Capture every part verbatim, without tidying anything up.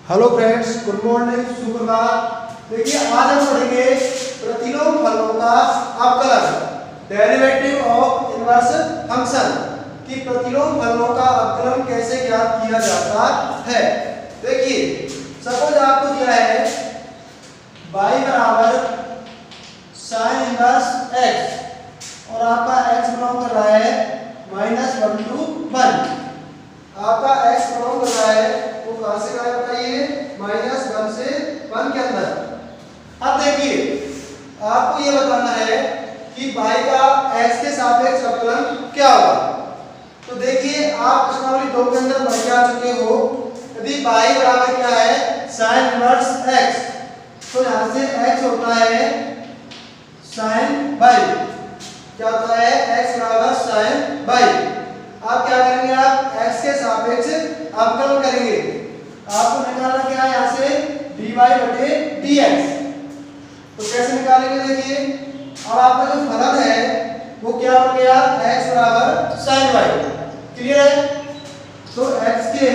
Hello friends, good morning, सुप्रभात। देखिए आज हम पढ़ेंगे प्रतिलोम फलनों का अवकलन, डेरिवेटिव ऑफ इनवर्स फंक्शन कि प्रतिलोम फलनों का अवकलन कैसे ज्ञात किया जाता है। देखिए सपोज आपको दिया है y बराबर साइन इनवर्स x और आपका x बिलोंग कर रहा है माइनस वन टू वन। आपका x बिलोंग कर रहा है वो कहां से कहां बताइए, माइनस वन से वन के अंदर। अब देखिए आपको ये बताना है कि y का x के सापेक्ष अवकलन क्या होगा। तो देखिए आप प्रश्नावली दो के अंदर बढ़ के आ चुके हो। यदि y बराबर क्या है, साइन इनवर्स x, तो यहां से x होता है साइन y। क्या होता है, x बराबर साइन y। आप क्या करेंगे, आप x के सापेक्ष अवकलन करेंगे। आपको निकालना क्या है, यहाँ से dy बटे dx। तो कैसे निकालेंगे, देखिए अब आपका जो फलन है वो क्या हो गया, x बराबर साइन y। क्लियर है। तो x के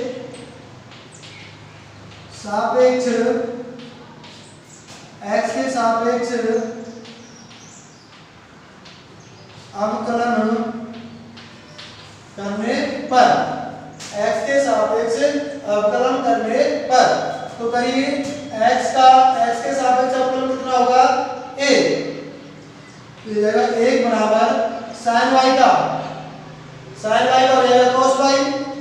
सापेक्ष x के सापेक्ष अवकलन करने पर, x के सापेक्ष अवकलन करने पर, तो करिए x का x के सापेक्ष अवकलन कितना होगा, a। तो ये जाएगा एक बराबर साइन y का, साइन y का हो जाएगा cos y,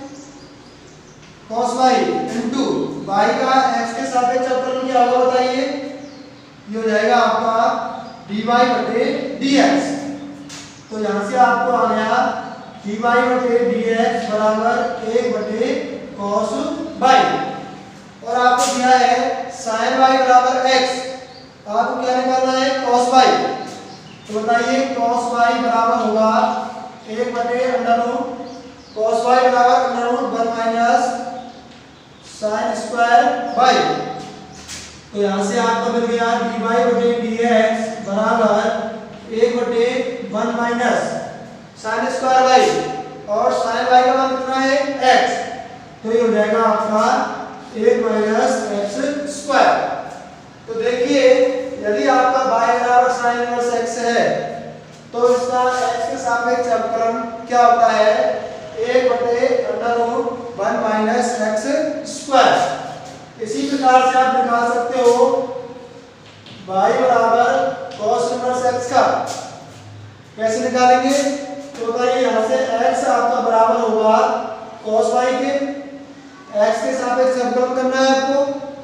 cos y into y का x के सापेक्ष अवकलन क्या होगा बताइए, ये हो जाएगा आपका dy बटे dx। तो यहां से आपको आ गया dy बटे dx बराबर एक बटे cos y। और आपको दिया है sin y बराबर x, आपको क्या निकालना है, cos y। तो बताइए cos y बराबर होगा एक बटे अंडर रूट cos y बराबर under root one minus sin square y। तो यहाँ से आपको मिल गया dy बटे dx बराबर एक बटे one minus sin square y, और sin y का मान कितना है, x। तो ये हो जाएगा आपका एक माइनस एक्स स्क्वायर। तो देखिए यदि आपका y बराबर sin इनवर्स x है तो इसका x के सापेक्ष अवकलन क्या होता है, एक बटे under root one minus x square. इसी प्रकार से आप निकाल सकते हो y बराबर cos इनवर्स x का। कैसे निकालेंगे, तो बताइए यहाँ से x आपका बराबर होगा cos y के, x के सापेक्ष अवकलन करना है आपको,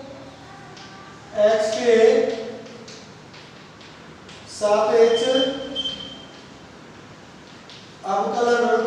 x के सापेक्ष अवकलन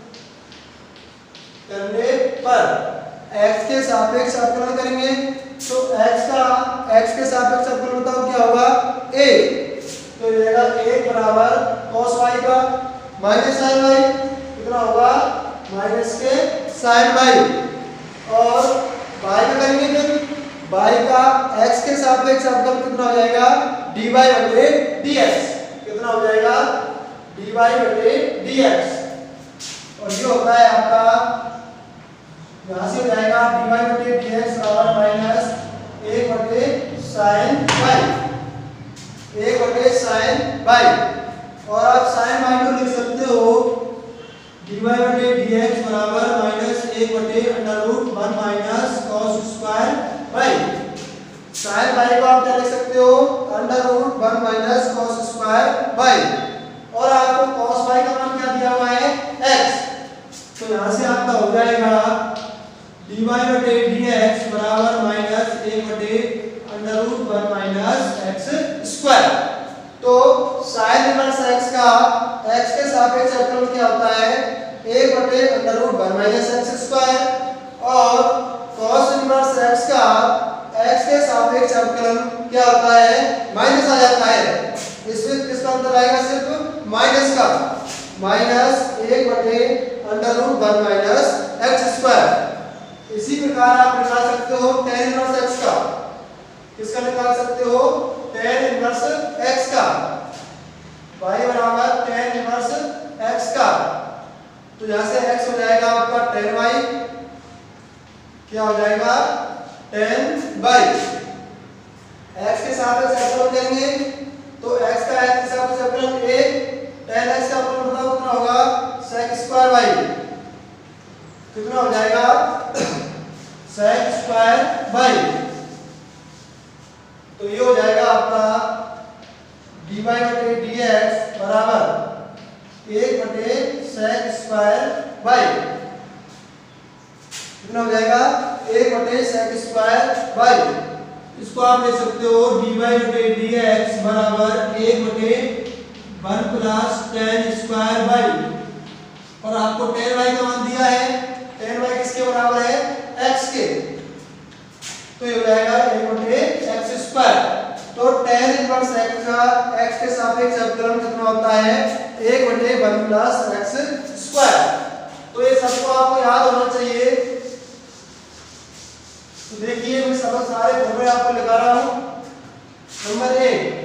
करने पर, x के सापेक्ष अवकलन करेंगे तो x का x के सापेक्ष अवकलन बताओ क्या होगा, a। तो ये रहेगा एक बराबर cos y का माइनस sin y, कितना होगा माइनस के sin y। और y का करेंगे फिर, y का x के सापेक्ष अवकलन कितना हो जाएगा, dy बटे dx। कितना हो जाएगा, dy बटे dx। और ये होता है आपका, यहाँ से हो जाएगा dy बटे dx बराबर माइनस एक बटे sin y, एक बटे sin y। और आप sin y को लिख सकते हो dy बटे dx बराबर माइनस एक बटे under root one minus cos square y। sin y को आप क्या लिख सकते हो, under root one minus cos square y। और आपको cos y का मान क्या दिया हुआ है, x। तो यहाँ से आपका हो जाएगा dy बटे dx बराबर माइनस एक बटे under root one minus x square. तो sin इनवर्स x का x के सापेक्ष अवकलन क्या होता है, एक बटे under root one minus x square. और cos इनवर्स x का x के सापेक्ष अवकलन क्या होता है, माइनस आ जाता है। इसमें किसका अंतर आएगा, सिर्फ माइनस का, माइनस एक बटे under root one minus x square. इसी प्रकार आप निकाल सकते हो tan इनवर्स x का। किसका निकाल सकते हो, tan इनवर्स x का, y बराबर tan इनवर्स x का। तो यहां से x हो जाएगा आपका tan y, क्या हो जाएगा टेन बाई एक्स के सापेक्ष अवकलन करेंगे तो x का x के सापेक्ष अवकलन एक, tan x का अवकलन बताओ कितना होगा sec स्क्वायर बाई कितना हो जाएगा sec स्क्वायर बाई, तो ये हो जाएगा आपका dy बटे dx बराबर एक बटे sec स्क्वायर बाई कितना हो जाएगा एक बटे sec स्क्वायर बाई। इसको आप लिख सकते हो dy बटे dx बराबर एक बटे one plus ten square by, और आपको टेन वाई का मान दिया है, टेन वाई किसके बराबर है x के, तो ये हो जाएगा एक बटे एक्स स्क्वायर। तो टेन इनवर्स x का x के सापेक्ष अवकलन कितना होता है एक बटे वन प्लस एक्स स्क्वायर। तो ये सबको आपको याद होना चाहिए। तो देखिए मैं सब सारे फॉर्मूले आपको लिखा रहा हूं। नंबर एक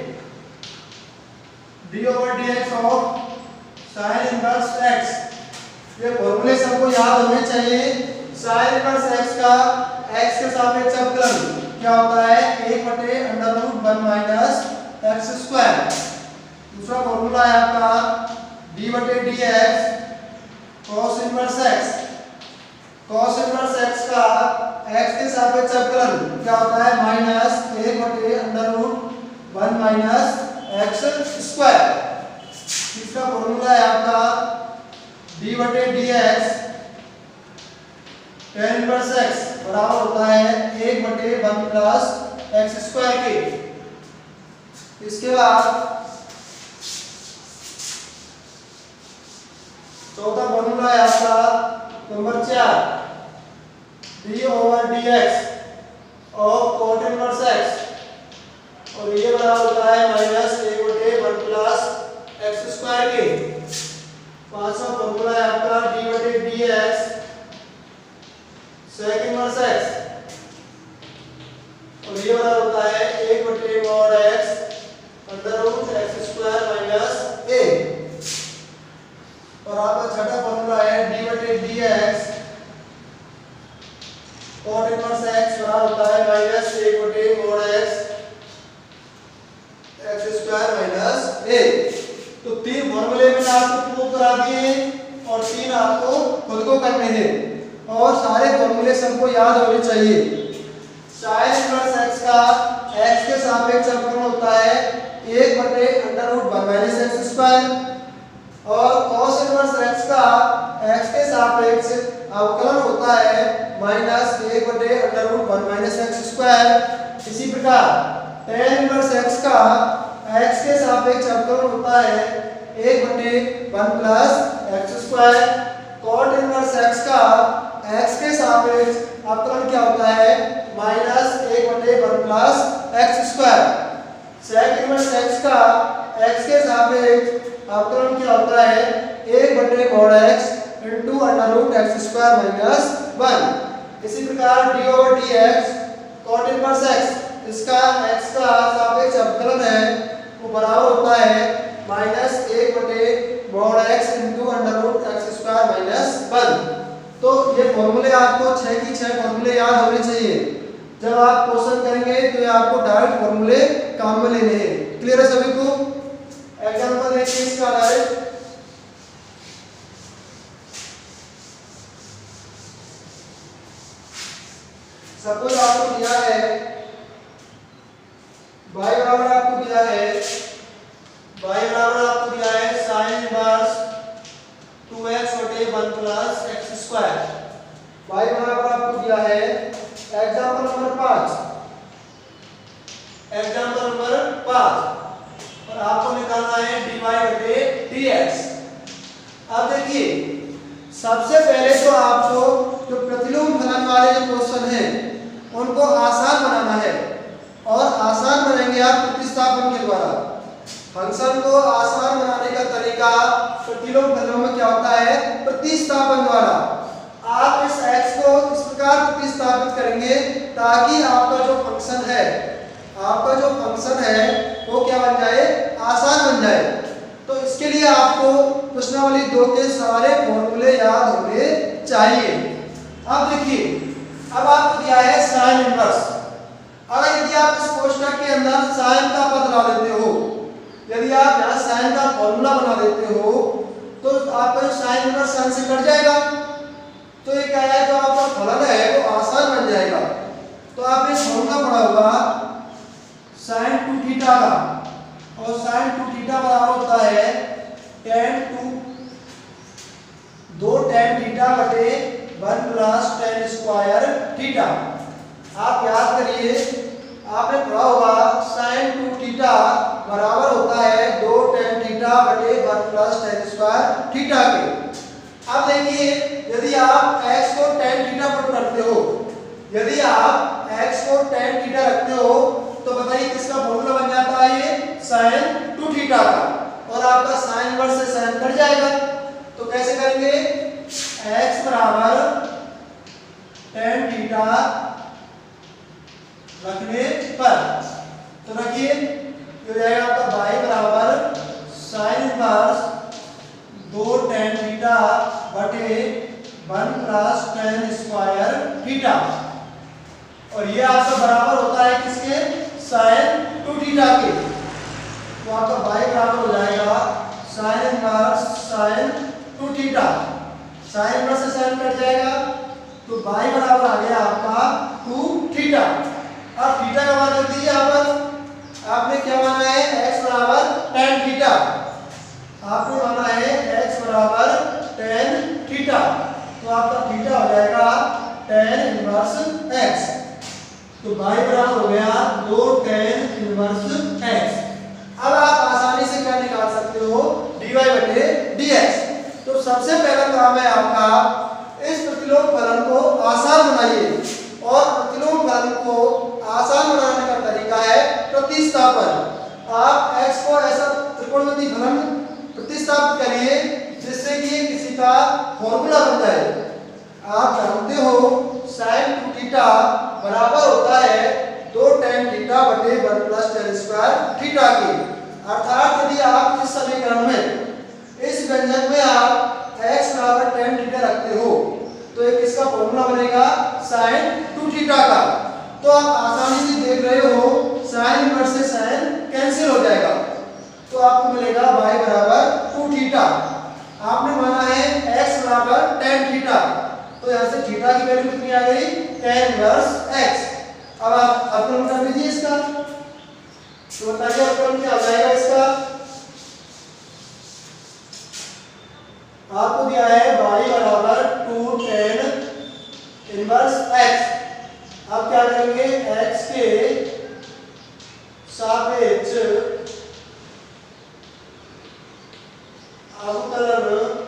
d over dx of sin inverse x, ये फॉर्मूले सबको याद होने चाहिए। sin इनवर्स x का x के सापेक्ष अवकलन क्या होता है एक बटे under root one minus x square. दूसरा फॉर्मूला है आपका d बटे dx cos inverse x, cos inverse x का x के सापेक्ष अवकलन क्या होता है माइनस एक बटे under root one minus x square. तीसरा फॉर्मूला है आपका d बटे dx tan इनवर्स x बराबर होता है एक बटे वन प्लस एक्स स्क्वायर के। इसके बाद चौथा फॉर्मूला है आपका नंबर चार d over dx of cot inverse x, और ये बराबर होता है माइनस एक बटे वन प्लस एक्स स्क्वायर के। पांचवा फॉर्मूला है आपका d बटे dx sec इनवर्स x, और ये बराबर होता है एक बटे mod x under root x square minus a। और आपका छठा फॉर्मूला है d बटे dx cot इनवर्स x बराबर होता है माइनस एक बटे mod x x square minus a। तो तीन फॉर्मूले मैंने आपको प्रूव करा दिए और तीन आपको खुद को करने हैं, और सारे फॉर्मूले सबको याद होने चाहिए। sin इनवर्स x का x के सापेक्ष अवकलन होता है एक बटे under root one minus x square, और cos इनवर्स x का x के सापेक्ष अवकलन होता है माइनस एक बटे under root one minus x square. इसी प्रकार tan इनवर्स x का x के सापेक्ष अवकलन होता है एक बटे one plus x square. cot inverse x का x के सापेक्ष अवकलन क्या होता है माइनस एक बटे one plus x square. sec inverse x का x के सापेक्ष अवकलन क्या होता है एक बटे mod x into under root x square minus one. इसी प्रकार d over dx cot inverse x, इसका x का सापेक्ष अवकलन है वो बराबर होता है माइनस एक बटे mod x into under root x square minus one. तो ये फॉर्मूले आपको छह की छह फॉर्मूले याद होने चाहिए। जब आप क्वेश्चन करेंगे तो ये आपको डायरेक्ट फॉर्मूले काम में लेने हैं। क्लियर है सभी को? एग्जांपल देखिए इसका डायरेक्ट। सपोज आपको दिया है y बराबर आपको दिया है y बराबर आपको दिया है sin इनवर्स टू एक्स बटे one plus x square. y बराबर आपको दिया है एग्जांपल नंबर पाँच, एग्जांपल नंबर पाँच, और आपको निकालना है dy बटे dx। अब देखिए सबसे पहले तो आपको जो प्रतिलोम फलन वाले जो क्वेश्चन हैं उनको आसान बनाना है, और आसान बनाएंगे आप प्रतिस्थापन के द्वारा। फंक्शन को आसान बनाने का तरीका प्रतिलोम फलनों में क्या होता है प्रतिस्थापन द्वारा। आप इस x को इस प्रकार प्रतिस्थापित करेंगे ताकि आपका जो फंक्शन है आपका जो फंक्शन है वो क्या बन जाए आसान बन जाए। तो इसके लिए आपको प्रश्नावली दो के सारे फॉर्मूले याद होने चाहिए। अब देखिए अब आपको दिया है साइन इनवर्स। अगर यदि आप इस कोष्ठक के अंदर साइन का पद ला देते हो, यदि आप यहाँ साइन का फॉर्मूला बना देते हो तो आपका साइन इनवर्स साइन से कट जाएगा। तो ये क्या है, जो आपका फलन है वो आसान बन जाएगा। तो आपने फॉर्मूला पढ़ा होगा साइन टू थीटा का, और साइन टू थीटा बराबर होता है टेन टू दो टेन थीटा बटे one plus ten square theta. आप याद करिए, आपने पढ़ा होगा साइन टू थीटा बराबर होता है दो टेन थीटा बटे one plus ten square theta के। अब देखिए, यदि आप x को टेन थीटा पर रखते हो, यदि आप x को टेन थीटा रखते हो तो बताइए किसका फॉर्मूला बन जाता है, ये साइन टू थीटा का, और आपका साइन इनवर्स से साइन कट जाएगा। तो कैसे करेंगे, x बराबर टेन थीटा रखने पर, तो रखिए हो जाएगा आपका y बराबर साइन इनवर्स दो टेन थीटा बटे one plus ten square theta, और ये आपका बराबर होता है किसके, साइन टू थीटा के। तो आपका y बराबर हो जाएगा sine inverse sine two theta, sine inverse से साइन कट जाएगा, तो y बराबर आ गया आपका टू थीटा। अब थीटा का मान रख दीजिए यहाँ पर। आपने क्या माना है, x बराबर टेन थीटा, आपने माना है x बराबर टेन थीटा, तो आपका थीटा हो जाएगा टेन इनवर्स x। तो y बराबर हो गया दो टेन इनवर्स x। अब आप आसानी से क्या निकाल सकते हो, dy बटे dx। तो सबसे पहला काम है आपका, इस प्रतिलोम फलन को आसान बनाइए, और प्रतिलोम फलन को आसान बनाने का तरीका है प्रतिस्थापन। आप x को ऐसा त्रिकोणमितीय फलन प्रतिस्थापित करिए जिससे कि किसी का फॉर्मूला बन जाए। आप जानते हो साइन टू थीटा बराबर होता है दो टेन थीटा बटे one plus ten square theta की। अर्थात यदि आप इस समीकरण में, इस व्यंजक में आप x बराबर टेन थीटा रखते हो तो एक इसका फॉर्मूला बनेगा साइन टू थीटा का। तो आप आसानी से देख रहे हो साइन इनवर्स से साइन कैंसिल हो जाएगा, तो आपको मिलेगा y बराबर टू थीटा। आपने माना है x बराबर टेन थीटा, तो यहाँ से थीटा की वैल्यू कितनी आ गई, टेन इनवर्स x। अब आप अवकलन कर लीजिए इसका, तो बताइए अवकलन क्या हो जाएगा इसका। आपको दिया है y बराबर टू टेन इनवर्स x। अब क्या करेंगे, x के सापेक्ष अवकलन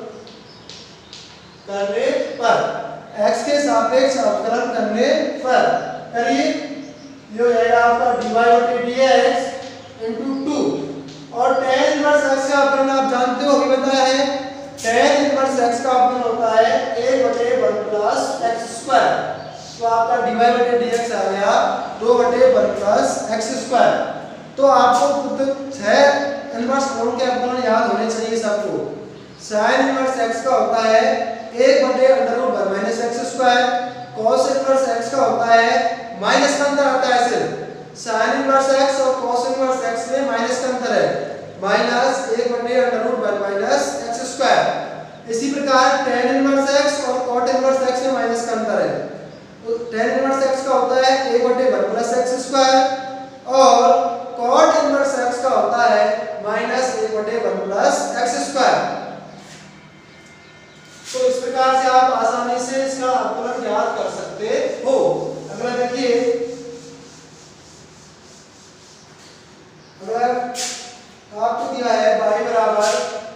करने पर, x के सापेक्ष अवकलन करने पर करिए, ये हो जाएगा आपका dy बटे dx इनटू टू, और टेन इनवर्स x का अवकलन आप जानते हो, अभी बताया है, टेन इनवर्स x का अवकलन होता है a बटे वन प्लस एक्स स्क्वायर। तो आपका dy बटे dx आ गया दो बटे वन प्लस एक्स स्क्वायर। तो आपको छह इनवर्स फॉर्म के अवकलन याद होने चाहिए सबको। साइन इनवर्स x का होता है एक बटे under root one minus x square, cos inverse x का होता है माइनस का अंतर आता है सिर्फ, साइन इनवर्स x और cos इनवर्स x में माइनस का अंतर है, माइनस एक बटे under root one minus x square. इसी प्रकार tan इनवर्स x और cot इनवर्स x में माइनस का अंतर है, तो tan इनवर्स x का होता है एक बटे वन प्लस एक्स स्क्वायर, और cot इनवर्स x का होता है माइनस एक बटे वन प्लस एक्स स्क्वायर। तो इस प्रकार से आप आसानी से इसका अवकलन याद कर सकते हो। अगला देखिए, अगर आपको दिया है y बराबर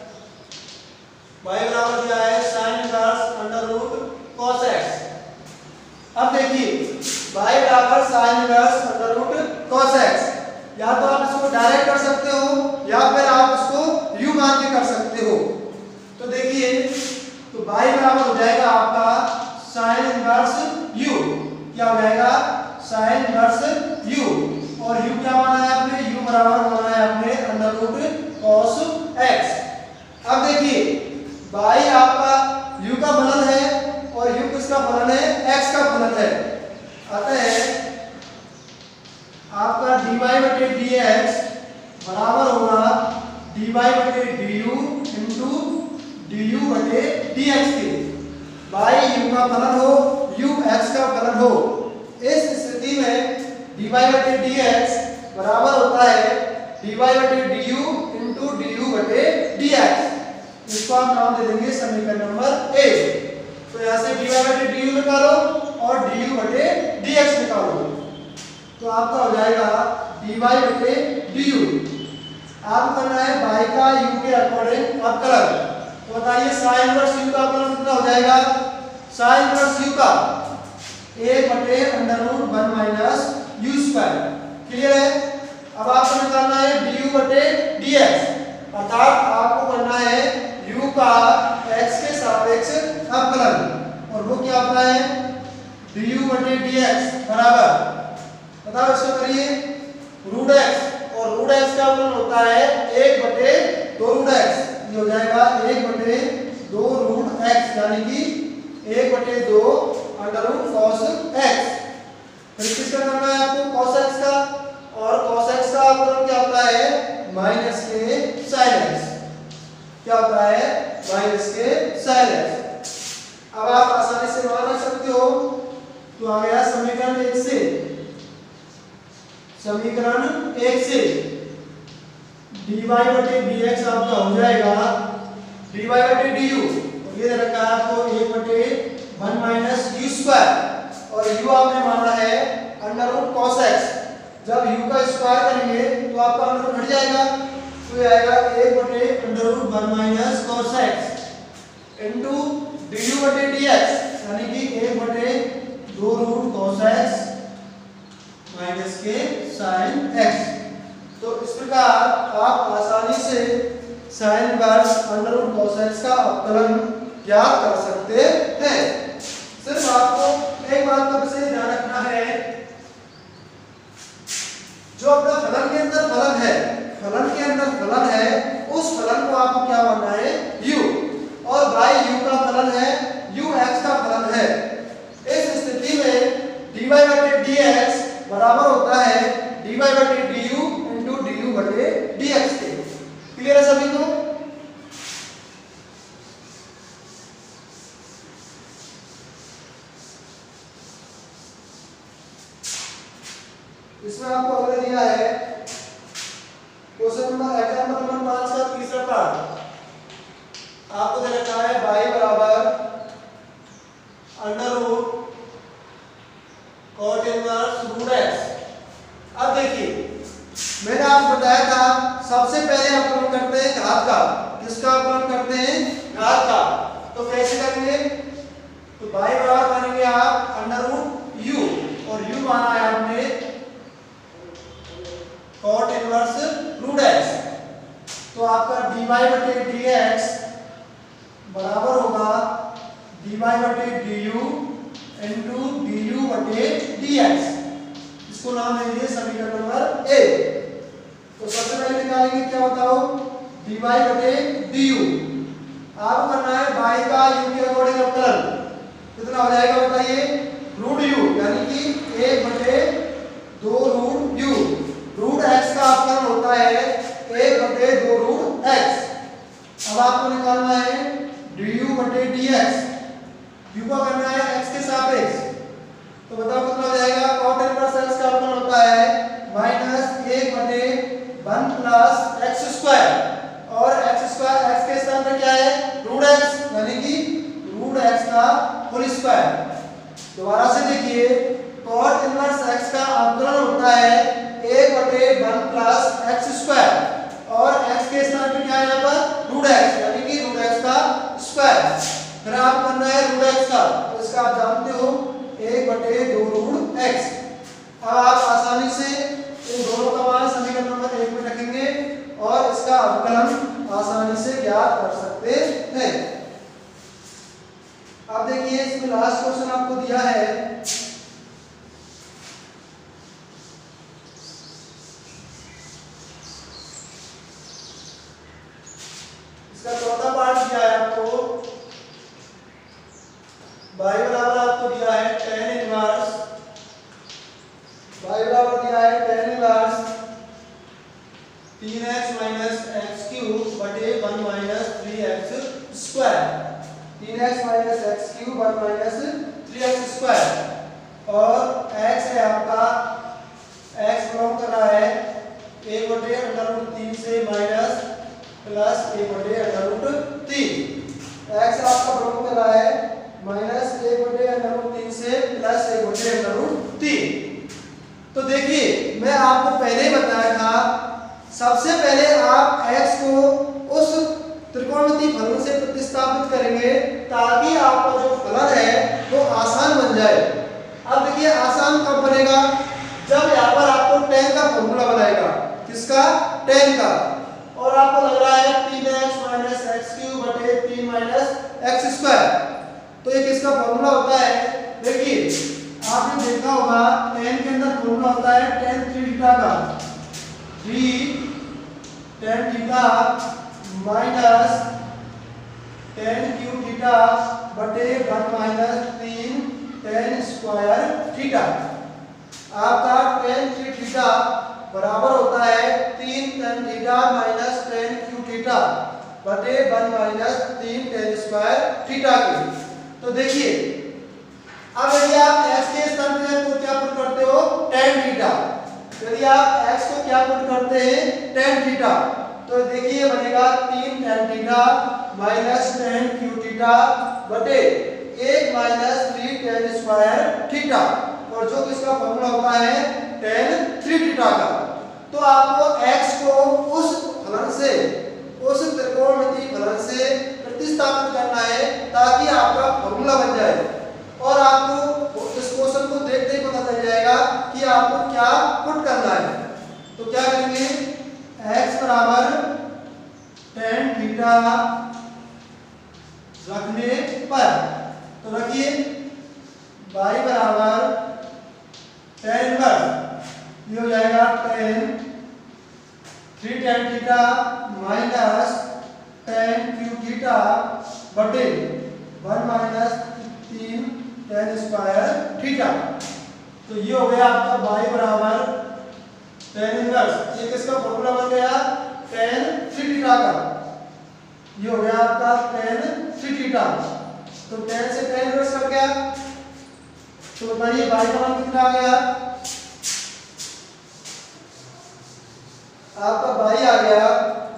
y बराबर दिया है sin inverse under root cos x। अब देखिए y बराबर sin inverse under root cos x, या तो आप इसको डायरेक्ट कर सकते हो या फिर आप इसको u मान के कर सकते हो। तो देखिए, तो y बराबर हो जाएगा आपका sin इनवर्स u, क्या हो जाएगा sin इनवर्स u, और u क्या माना है आपने, u बराबर माना है आपने अंडर रूट cos x। अब देखिए y आपका u का फलन है और u किसका फलन है, x का फलन है, डी एक्स बराबर होगा डी वाई बटे d u into d u बटे डी एक्स के। y u का फलन हो, u x का फलन हो, इस स्थिति में dy बटे dx बराबर होता है dy बटे du इंटू du बटे dx। इसको हम नाम दे देंगे समीकरण नंबर एक। तो यहाँ से dy बटे du निकालो और du बटे dx निकालो, तो आपका हो जाएगा dy बटे du। आपको करना है y का u के अकॉर्डिंग अवकलन। तो बताइए साइन इनवर्स u का अवकलन कितना हो जाएगा? साइन इनवर्स u का एक बटे under root one minus u square. Clear है? अब आपको निकालना है du बटे dx, अर्थात आपको करना है u का x के सापेक्ष अवकलन, और वो क्या होता है du बटे dx बराबर, बताओ इसको करिए, रूट x, और रूट x का अवकलन होता है एक बटे दो रूट x। ये हो जाएगा एक बटे दो रूट x, यानी कि एक बटे दो अंडर रूट कॉस x। फिर किसका करना है आपको? कॉस x का, और कॉस x का अवकलन क्या होता है? माइनस के साइन x। क्या होता है? माइनस के साइन x। अब आप आसानी से मान रख सकते हो। तो आ गया समीकरण एक से, समीकरण एक से dy बटे dx आपका हो जाएगा dy बटे du, और ये दे रखा है आपको एक बटे वन माइनस यू स्क्वायर, और u आपने माना है अंडर रूट कॉस x। जब u का स्क्वायर करेंगे तो आपका अंडर रूट हट जाएगा, तो ये आएगा एक बटे under root one minus cos x into du बटे dx, यानी कि एक बटे दो रूट कॉस x माइनस के साइन x। तो इस प्रकार आप आसानी से sine inverse under root cos x का अवकलन ज्ञात कर सकते हैं। सिर्फ आपको एक बात का विशेष ध्यान रखना है, जो अपना फलन के अंदर फलन है, फलन के अंदर फलन है, उस फलन को आपको क्या मानना है? u, और y u का फलन है, u x का फलन है। इस स्थिति में dy बटे dx बराबर होता है dy बटे du इंटू du बटे dx के। क्लियर है सभी को? इसमें आपको अगला दिया है क्वेश्चन नंबर एग्जाम्पल नंबर पांच का तीसरा पार्ट। आपको दे रखा है y बराबर under root cot inverse root x। अब देखिए मैंने आपको बताया था सबसे पहले अवकलन करते हैं घात का। किसका अवकलन करते हैं? घात का। तो कैसे करेंगे? तो y बराबर मानेंगे आप अंडर रूट u, और u माना है आपने cot इनवर्स रूट x। तो आपका dy बटे dx बराबर होगा dy बटे du इंटू du बटे dx। इसको नाम दे दीजिए समीकरण नंबर एक। तो सबसे पहले निकालेंगे क्या बताओ? dy बटे du। आपको करना है y का u के अकॉर्डिंग अवकलन। कितना हो जाएगा बताइए? रूट u, यानी कि एक बटे दो रूट u। रूट x का अवकलन होता है एक बटे दो रूट x। अब आपको निकालना है du बटे dx। u का करना है x के सापेक्ष, तो बताओ कितना हो जाएगा? cot इनवर्स x का अवकलन होता है माइनस एक बटे वन प्लस एक्स स्क्वायर, और x स्क्वायर x के स्थान पर क्या है? रूट x, यानी कि रूट x का होल स्क्वायर। दोबारा से देखिए, cot इनवर्स x का अवकलन होता है एक बटे वन प्लस एक्स स्क्वायर, और x के स्थान पे क्या है यहाँ पर? रूट x, यानी कि रूट x का स्क्वायर। फिर आप करना है रूट x का, तो इसका आप जानते हो एक बटे दो रूट x। अब आप आसानी से इन दोनों का मान समीकरण नंबर एक में रखेंगे और इसका अवकलन आसानी से ज्ञात कर सकते हैं। अब देखिए इसमें लास्ट क्वेश्चन आपको दिया है, इसका चौथा पार्ट दिया है आपको। y बराबर आपको दिया है tan इनवर्स, y बराबर दिया है tan inverse minus three x square, तीन x minus x cube one minus three x square. और x है आपका, x बिलोंग कर रहा है एक बटे अंडर रूट तीन से माइनस प्लस एक बटे अंडर रूट तीन। x आपका बिलोंग कर रहा है माइनस एक बटे अंडर रूट तीन से प्लस एक बटे अंडर रूट तीन। तो देखिए मैं आपको पहले ही बताया था, सबसे पहले आप x को उस त्रिकोणमितीय फलन से प्रतिस्थापित करेंगे ताकि आपका जो फलन है वो आसान बन जाए। अब देखिए आसान कब बनेगा, जब यहाँ पर आपको tan का फॉर्मूला बनाएगा, किसका, tan का, और आपको लग रहा है तीन एक्स माइनस एक्स क्यूब बटे तीन माइनस एक्स स्क्वायर। तो ये किसका फॉर्मूला होता है, देखिए आपने देखा होगा tan के अंदर फॉर्मूला होता है tan थ्री थीटा का, three tan theta minus tan cube theta बटे वन माइनस तीन tan स्क्वायर थीटा। आपका tan थ्री थीटा बराबर होता है तीन tan theta minus tan cube theta बटे वन माइनस तीन tan स्क्वायर थीटा के। तो देखिए अब यदि आप x के स्थान पे तो क्या पुट करते हो, tan थीटा। यदि आप x को क्या पुट करते हैं, tan थीटा, तो देखिए बनेगा तीन tan theta minus tan cube theta बटे एक minus three tan square theta, और जो किसका फॉर्मूला होता है tan थ्री थीटा का। तो आपको x को उस फलन से, उस त्रिकोणमितीय फलन से प्रतिस्थापित करना है ताकि आपका फॉर्मूला बन जाए, और आपको इस क्वेश्चन को देखते ही पता चल जाएगा कि आपको क्या पुट करना है। तो क्या करेंगे, x बराबर tan थीटा रखने पर, तो रखिए y बराबर tan इनवर्स, ये हो जाएगा tan three tan theta minus tan cube theta बटे वन माइनस तीन tan स्क्वायर थीटा। तो ये हो गया आपका y बराबर tan इनवर्स, ये किसका फॉर्मूला बन गया, tan थ्री थीटा का, ये हो गया आपका tan थ्री थीटा। तो tan से tan इनवर्स कर गया, तो बताइए y का मान कितना आ गया, आपका y आ गया,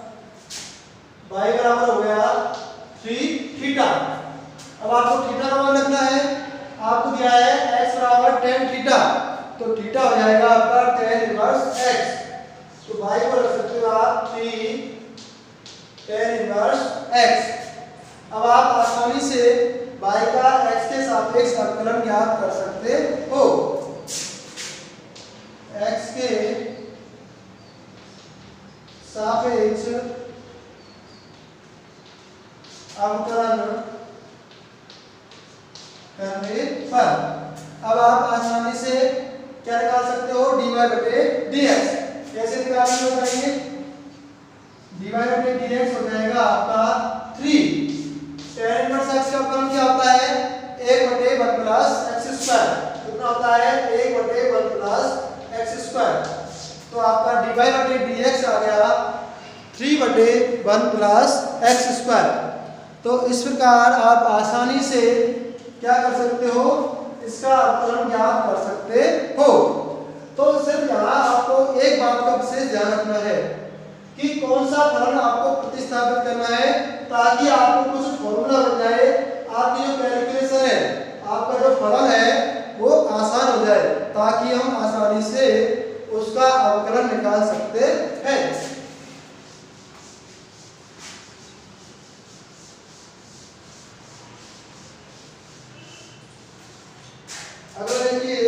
y बराबर हो गया थ्री थीटा। अब आपको थीटा का मान रखना है, आपको दिया है x बराबर tan थीटा, तो थीटा हो जाएगा आपका tan इनवर्स x। तो y को रख सकते हो आप थ्री tan इनवर्स x। अब आप आसानी से y का x के सापेक्ष अवकलन ज्ञात कर सकते हो। x के सापेक्ष अवकलन करने पर अब आप आसानी से क्या निकाल सकते हो, dy बटे dx। कैसे निकालेंगे बताइए, dy बटे dx हो जाएगा आपका थ्री tan इनवर्स x का अवकलन क्या होता है, एक बटे वन प्लस एक्स स्क्वायर, कितना होता है, एक बटे वन प्लस एक्स स्क्वायर। तो आपका dy बटे dx आ गया थ्री बटे वन प्लस एक्स स्क्वायर। तो इस प्रकार आप आसानी से क्या कर सकते हो, इसका अवकलन ज्ञात कर सकते हो। तो सिर्फ यहाँ आपको एक बात का विशेष ध्यान रखना है कि कौन सा फलन आपको प्रतिस्थापित करना है ताकि आपको कुछ फॉर्मूला बन जाए, आपकी जो कैलकुलेशन है, आपका जो फलन है वो आसान हो जाए, ताकि हम आसानी से उसका अवकलन निकाल सकते हैं। अगर देखिए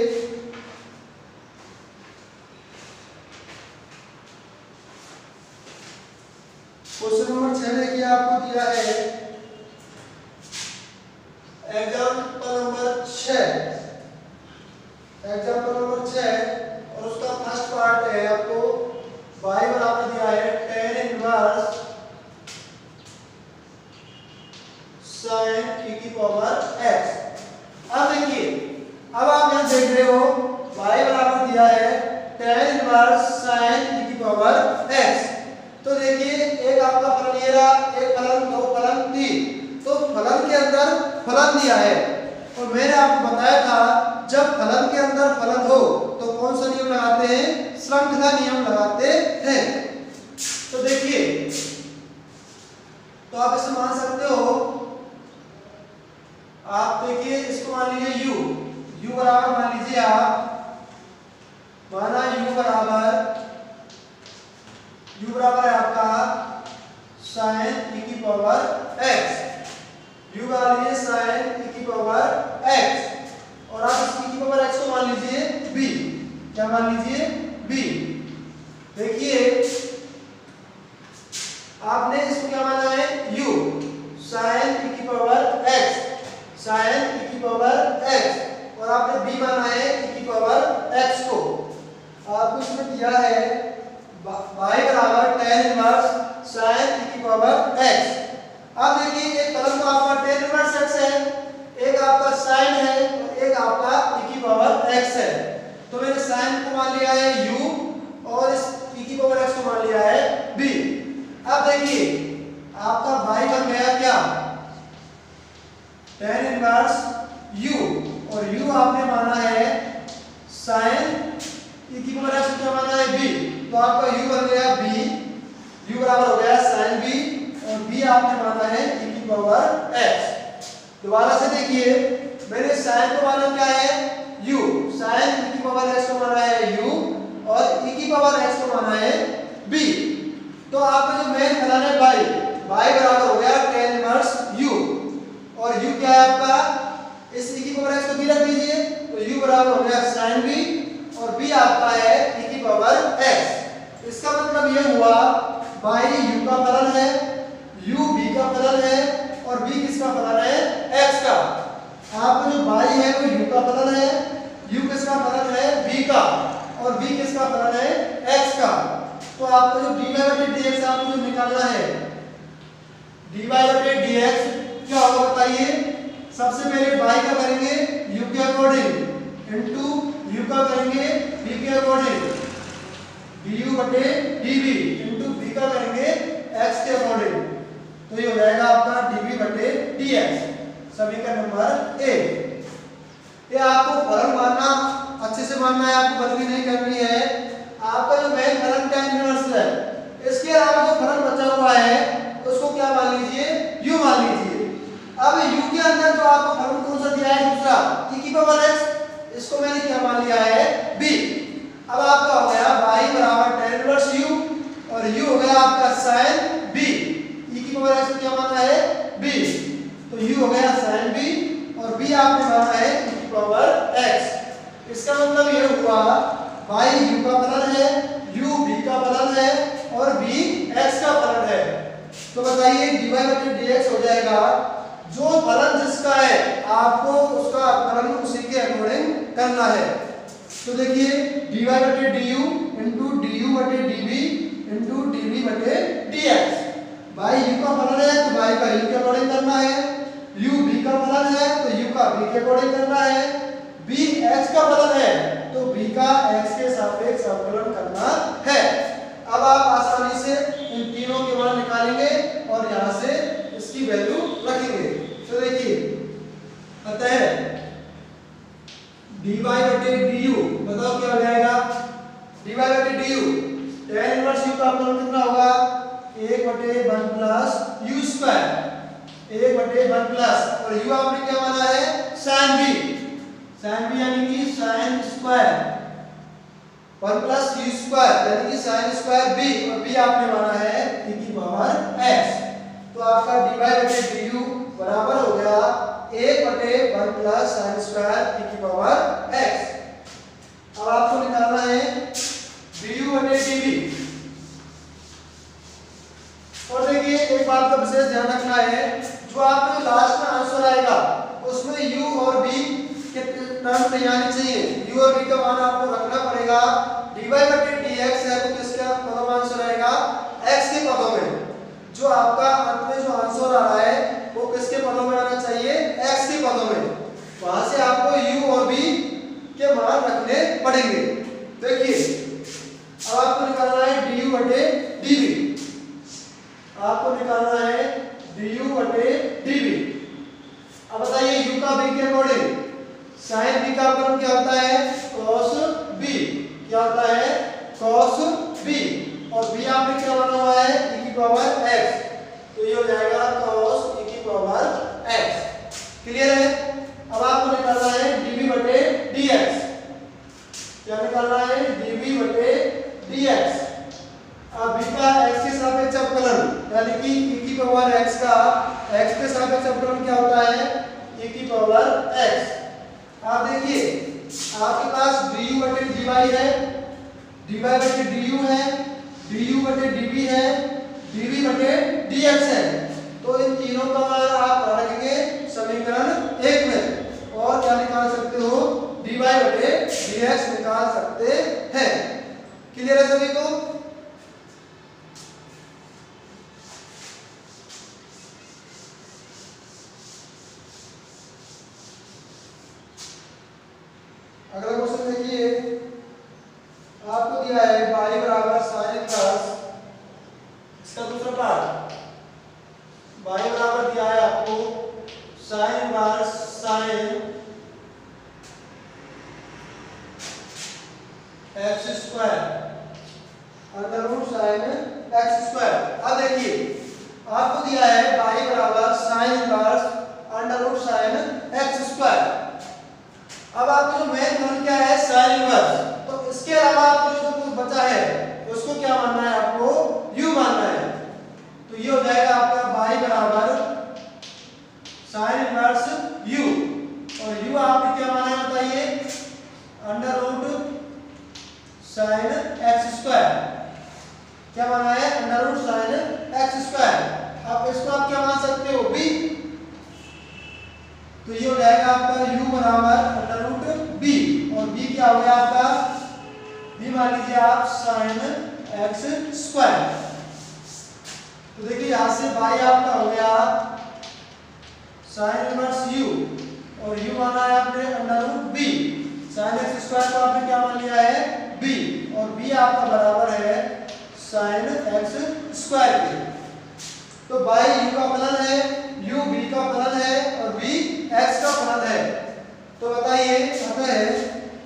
क्वेश्चन नंबर छह देखिए आपको दिया है एग्जाम्पल नंबर छह, एग्जाम्पल नंबर छह और उसका फर्स्ट पार्ट है आपको y बराबर दिया है tan इनवर्स sin e की पावर x। अब देखिए, अब आप यहां देख रहे हो y बराबर दिया है tan इनवर्स sin e की पावर x। तो देखिए एक आपका फलन ये रहा, एक फलन, दो फलन, तीन। तो फलन के अंदर फलन दिया है और मैंने आपको बताया था जब फलन के अंदर फलन हो तो कौन सा नियम लगाते हैं? श्रृंखला नियम लगाते हैं। तो देखिए, तो आप इसे मान सकते हो, आप देखिए इसको मान लीजिए u, u बराबर मान लीजिए आप, माना u बराबर u बराबर है आपका sin e की पावर x, u मान लीजिए sin e की पावर x और आप इस e की पावर x को मान लीजिए b। क्या मान लीजिए? b। देखिए आपने इसको क्या माना है? u sin e की पावर x, sin e की पावर x और आपने b माना है e की पावर x को। आपको इसमें दिया है y बराबर tan इनवर्स sin e की पावर x। अब देखिए एक फलन तो आपका tan इनवर्स x है, एक आपका sin है और एक आपका e की पावर x है। तो मैंने sin को मान लिया है u और इस e की पावर x को मान लिया है b। अब देखिए आपका y बन गया क्या? tan इनवर्स u और u आपने माना है sin e की पावर x को माना है b। तो आपका u बन गया b, u बराबर हो गया sin b और b आपने माना है e की पावर x। दोबारा से देखिए, मैंने sin को माना क्या है? u, sin e की पावर x को माना है u और e की पावर x को माना है b। तो आपका जो मेन फलन है y, y बराबर हो गया tan इनवर्स u और u क्या है आपका? इस e की पावर x को b रख दीजिए तो u बराबर हो गया sin b और b आपका है e की पावर x। इसका मतलब ये हुआ y u का फलन है, u b का फलन है और b किसका फलन है? x का। आपका जो y है वो u का फलन है, u किसका फलन है? b का और b किसका फलन है? x का। तो आपको जो dy बटे dx आपको जो निकालना है, dy बटे dx क्या होगा बताइए? सबसे पहले y का करेंगे u के अकॉर्डिंग इनटू u का करेंगे b के अकॉर्डिंग, du बटे dv इनटू b का करेंगे x के अकॉर्डिंग। तो ये हो जाएगा आपका dv बटे dx। समीकरण नंबर एक। ये आपको फलन मानना अच्छे से मानना है, आपको बदली नहीं करनी है। आपका जो मेन फलन tan इनवर्स है, इसके अलावा जो फलन बचा हुआ है उसको क्या मान लीजिए? u मान लीजिए। अब u के अंदर जो आपको फलन कौन सा दिया है? दूसरा e की पावर x, इसको मैंने क्या मान लिया है? b। अब आपका हो गया y बराबर tan इनवर्स u और u हो गया आपका sin b, e की पावर x को क्या माना है? b। तो u हो गया sin b और b आपने माना है e की पावर x। इसका मतलब ये हुआ y u का फलन है, u b का फलन है और b x का फलन है। तो बताइए dy बटे dx हो जाएगा, जो फलन जिसका है आपको उसका फलन उसी के अकॉर्डिंग करना है। तो देखिए dy बटे du इनटू du बटे dv इनटू dv बटे dx। y u का फलन है तो y का u के अकॉर्डिंग करना है, u b का फलन है तो u का b के अकॉर्डिंग करना है, b x का फलन है तो b का x के सापेक्ष अवकलन करना है। अब आप आसानी से इन तीनों के मान निकालेंगे और यहाँ से इसकी वैल्यू रखेंगे। तो देखिए अतः dy बटे du बताओ क्या हो जाएगा? dy बटे du tan इनवर्स u का फलन कितना होगा? एक बटे वन प्लस u स्क्वायर, एक बटे वन प्लस और u आपने क्या माना है? sin b, sin b यानी कि sin square one plus u square यानी कि sin स्क्वायर b और b आपने माना है e की पावर x। तो आपका dy बटे du बराबर हो गया एक बटे one plus sin square e की पावर x। अब आपको निकालना है du बटे dv। और देखिए एक बात का विशेष ध्यान रखना है, जो आपका लास्ट में आंसर आएगा उसमें u और b के टर्म नहीं आने चाहिए। u और b का मान आपको रखना पड़ेगा। dy बटे dx है तो किसका पदों में आंसर आएगा? x के पदों में। जो आपका अंत में जो आंसर आ रहा है वो किसके पदों में आना चाहिए? x के पदों में। वहां से आपको u और b के मान रखने पड़ेंगे। देखिए अब आपको निकालना है du बटे dv। साइन बी का अवकलन क्या होता है cos b, क्या होता है cos b, और b आपने क्या बना हुआ है e की पावर x, तो ये हो जाएगा cos e की पावर x। क्लियर है? अब आपको निकालना है dv बटे dx, क्या निकालना है dv बटे dx। अब b का x के सापेक्ष अवकलन यानी कि e की पावर x का x के सापेक्ष अवकलन क्या होता है e की पावर x। आप देखिए आपके पास du बटे dy है, dy बटे du है, du बटे dv है, dv बटे dx है, तो इन तीनों का मान आप रखेंगे समीकरण एक में और क्या निकाल सकते हो dy बटे dx निकाल सकते हैं। क्लियर है सभी को? अगला क्वेश्चन देखिए, आपको दिया है y बराबर साइन इनवर्स, इसका दूसरा पार्ट y बराबर दिया है आपको sine inverse sine x square under root sine x square. अब देखिए आपको दिया है y बराबर sine inverse under root sine x square. अब आपको जो मेन गुण क्या है साइन इनवर्स, तो इसके अलावा आपको जो कुछ बचा है उसको क्या मानना है आपको u मानना है, तो ये हो जाएगा आपका y बराबर साइन इनवर्स u, और u आपने क्या माना है बताइए under root sine x square, क्या माना है under root sine x square. अब इसको आप क्या मान सकते हो b, तो ये हो जाएगा आपका u बराबर अंडर रूट b, और b क्या हो गया आपका b मान लीजिए आप साइन एक्स स्क्वायर। तो देखिए यहां से y आपका हो गया साइन इनवर्स u, और u माना है आपने under root b, sine x square को आपने क्या मान लिया है b, और b आपका बराबर है साइन एक्स स्क्वायर के। तो y u का फलन है, u b का फलन है और b x का फलन है। तो बताइए अतः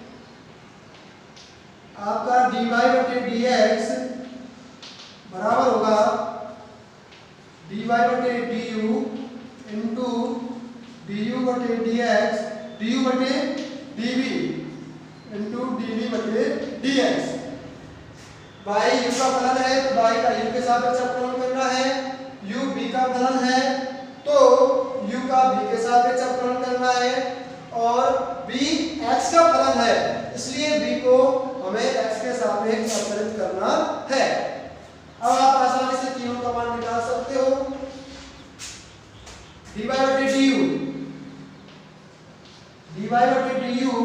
आपका dy बटे dx बराबर होगा dy बटे du इंटू du बटे dx du बटे dv इंटू dv बटे dx। y u का फलन है तो y का u के सापेक्ष अवकलन करना है, u b का फलन है तो u का b के सापेक्ष अवकलन करना है, और b x का फलन है इसलिए b को हमें x के सापेक्ष अवकलित करना है। अब आप आसानी से तीनों का मान निकाल सकते हो। dy बटे du, dy बटे du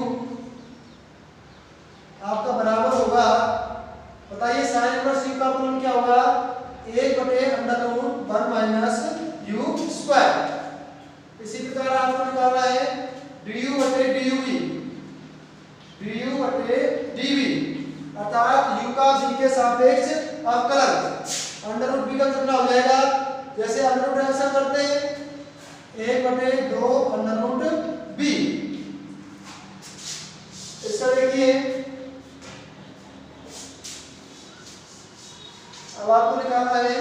आपका बराबर होगा, बताइए साइन इनवर्स u का फलन क्या होगा एक बटे under root one minus u square. इसी प्रकार आपको निकालना है du बटे duv, du बटे dv, अर्थात u का v के सापेक्ष अवकलन। अंडर रूट v का कितना हो जाएगा, जैसे अंडर रूट ऐसा करते हैं एक बटे दो अंडर रूट v। इसका देखिए अब आपको निकालना है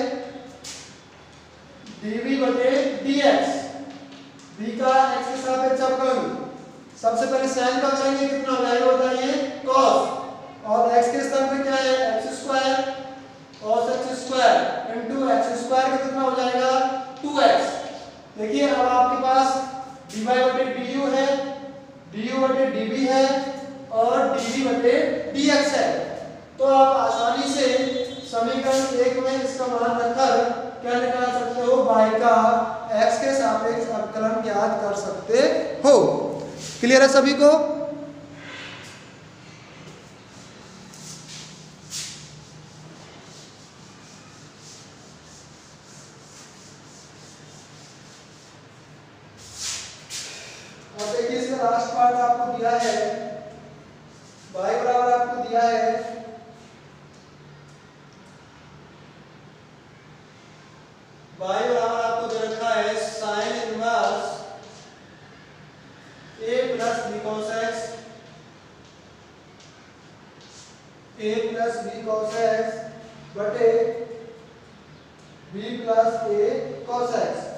dv बटे dx, v का x के सापेक्ष अवकलन। सबसे पहले साइन का करेंगे कितना हो जाएगा बताइए cos, और x के स्थान पे क्या है x square, cos x square into x square का कितना हो जाएगा टू एक्स। देखिए अब आपके पास dy बटे du है, du बटे dv है और dv बटे dx है, तो आप आसानी से समीकरण एक में इसका मान रखकर क्या निकाल सकते हो y का x के सापेक्ष अवकलन ज्ञात कर सकते हो। क्लियर है सभी को? और देखिए इसका लास्ट पार्ट आपको दिया है y बराबर आपको दिया है y बराबर आपको दे रखा है sine inverse a plus b cos plus b cos x बटे b plus a cos x,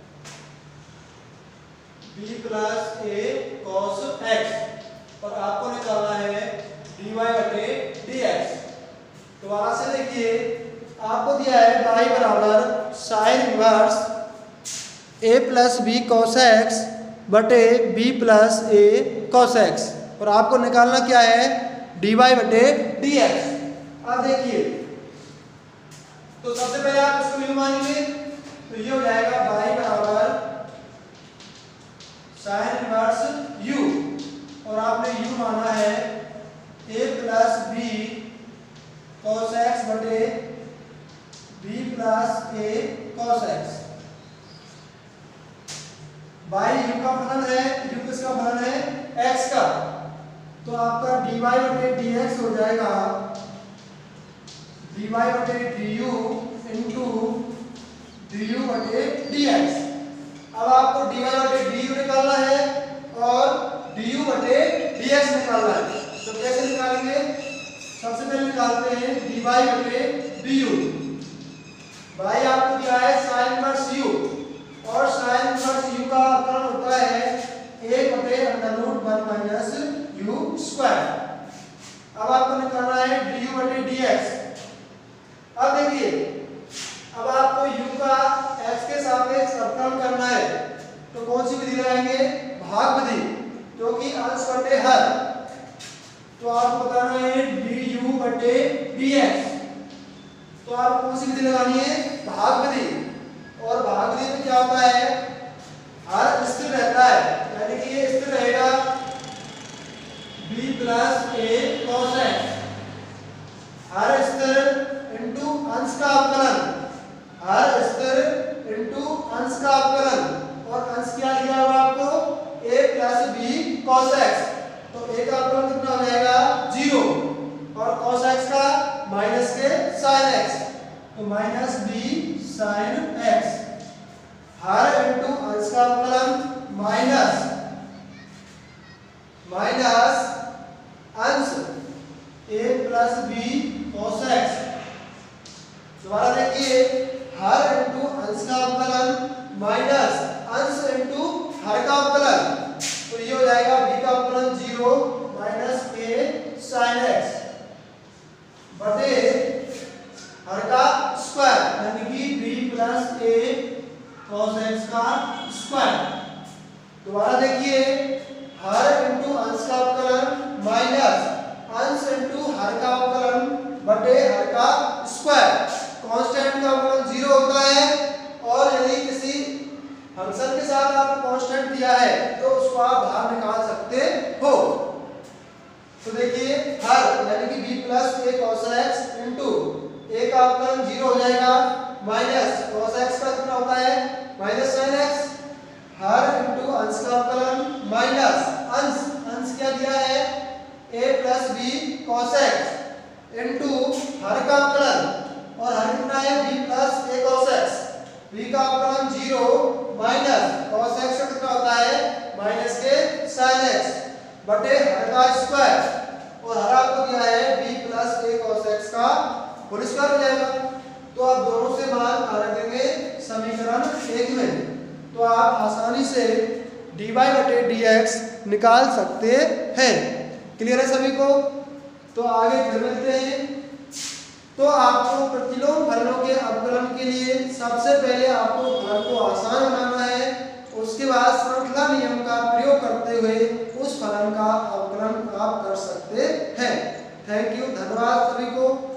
b plus a cos x और आपको निकालना है डी वाई बटे डी एक्स। तो वहां से देखिए आपको दिया है y बराबर sine inverse a plus b cos x बटे b plus a cos x और आपको निकालना क्या है डी वाई बटे डी एक्स। अब देखिए तो सबसे पहले आप इसको यू मानेंगे तो ये हो जाएगा y बराबर साइन इनवर्स u और आपने u माना है a plus b cos x बटे b plus a cos x. Y u का फलन है, यू किसका फलन है एक्स का, तो आपका डी वाई बटे डी एक्स हो जाएगा डी वाई बटे d u into d u बटे डी एक्स। अब आपको डी वाई बटे डी यू निकालना है और डी यू बटे डी एक्स निकालना है। तो कैसे निकालेंगे, सबसे पहले निकालते हैं डी वाई बटे डी यू। वाई आपको दिया है साइन इनवर्स यू और साइन इनवर्स यू का अवकलन होता है एक बटे under root one minus u square. अब आपको निकालना है डी यू बटे डी एक्स। अब देखिए अब आपको u का x के सापेक्ष अवकलन करना है तो कौन सी विधि लगाएंगे, भाग विधि, क्योंकि अंश बटे हर। तो आपको बताना है du बटे dx, तो आप कौन सी विधि लगानी है, भाग विधि। और भाग विधि में क्या होता है, हर स्थिर रहता है, यानी कि ये स्थिर रहेगा b plus a cos x, हर स्थिर इंटू अंश का अवकलन, हर स्थिर इंटू अंश का अवकलन। और अंश क्या लिया हुआ आपको a plus b cos x, तो a का अवकलन कितना हो जाएगा जीरो और cos x का माइनस के sin x, तो माइनस b sin x। हर इंटू अंश का अवकलन माइनस माइनस अंश a plus b cos x। दोबारा देखिए हर इंटू अंश का अवकलन माइनस अंश इंटू हर का अवकलन, तो ये हो जाएगा b का अवकलन zero minus a sin x बटे हर का स्क्वायर, यानी कि b plus a cos x का स्क्वायर। दोबारा देखिए हर इंटू अंश का अवकलन माइनस अंश इंटू हर का अवकलन बटे हर का स्क्वायर। कांस्टेंट का अवकलन जीरो होता है और यदि किसी फंक्शन के साथ आपको कांस्टेंट दिया है तो उसको आप बाहर निकाल सकते हो। तो देखिए हर यानी कि b plus a cos x into a का अवकलन जीरो हो जाएगा माइनस cos x का कितना होता है माइनस sin x, हर इंटू अंश का अवकलन माइनस अंश अंश क्या दिया है a plus b cos x into हर का अवकलन और हर कितना है b plus a cos x, b का अवकलन जीरो माइनस cos x का कितना होता है माइनस के sin x बटे हर का स्क्वायर और हर आपको दिया है b plus a cos x का होल स्क्वायर हो जाएगा। तो आप दोनों से मान आ रखेंगे समीकरण एक में, तो आप आसानी से dy बटे dx निकाल सकते हैं। क्लियर है सभी को, तो आगे फिर मिलते हैं। तो आपको प्रतिलोम फलनों के अवकलन के लिए सबसे पहले आपको फलन को आसान बनाना है, उसके बाद श्रृंखला नियम का प्रयोग करते हुए उस फलन का अवकलन आप कर सकते हैं। थैंक यू, धन्यवाद सभी को।